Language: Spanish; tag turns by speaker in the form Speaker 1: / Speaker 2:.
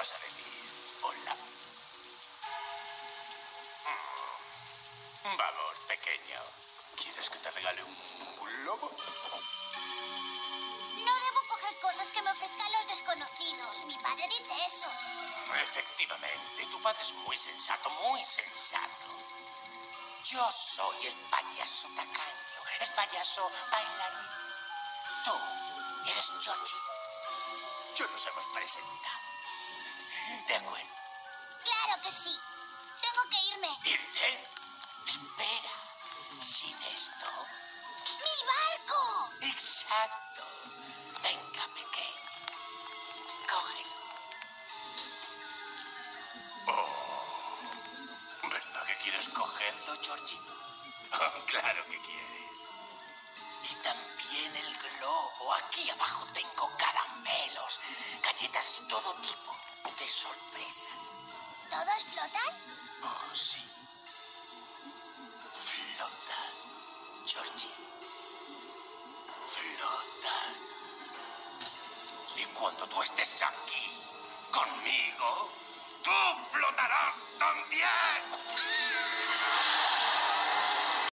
Speaker 1: vas a decir hola. Vamos, pequeño. ¿Quieres que te regale un globo?
Speaker 2: No debo coger cosas que me ofrezcan los desconocidos. Mi padre dice eso.
Speaker 1: Efectivamente, tu padre es muy sensato, muy sensato. Yo soy el payaso tacaño, el payaso bailarín. Tú eres Georgie. Yo nos hemos presentado. ¿De acuerdo?
Speaker 2: Claro que sí. Tengo que irme.
Speaker 1: ¿Irte? Espera. Sin esto.
Speaker 2: ¡Mi barco!
Speaker 1: Exacto. Venga, pequeño. Cógelo. Oh, ¿verdad que quieres cogerlo, Georgie? Oh, claro que quieres. Y también el globo. Aquí abajo tengo caramelos, galletas y todo tipo de sorpresas.
Speaker 2: ¿Todos flotan?
Speaker 1: Oh, sí. Flotan, Georgie. Flotan. Y cuando tú estés aquí, conmigo, tú flotarás también.